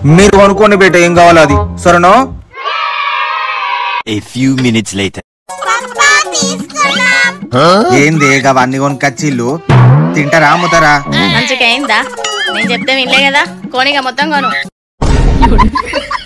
మీరు కొనుక్కోండి బేట, ఏం కావాలో అది. సరేనా? A few minutes later. ఏంది అవన్నీ కొనుకొచ్చిల్లు? తింటారా అమ్ముతారా? మంచిగా అయిందా? నేను చెప్తే వినలే కదా, కోనిగా మొత్తం కొను.